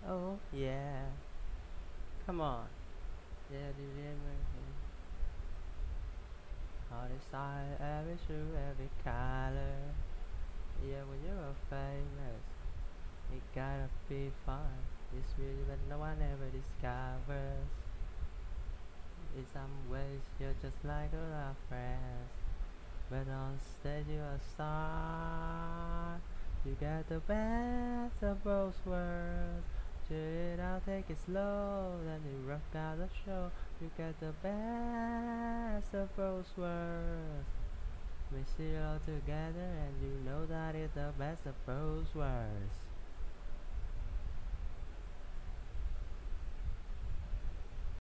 Oh yeah, come on. Yeah, do you remember? All the style, every shoe, every color. Yeah, when you're famous, it gotta be fun. It's really but no one ever discovers. In some ways, you're just like all our friends. But on stage, you're a star. You got the best of both worlds. Chill it out, take it slow, then you rock out the show. You got the best of both worlds. Mix it all together, and you know that it's the best of both worlds.